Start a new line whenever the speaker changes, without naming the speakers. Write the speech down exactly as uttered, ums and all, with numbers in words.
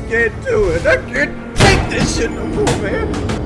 can't do it. I can't take this shit no more, man.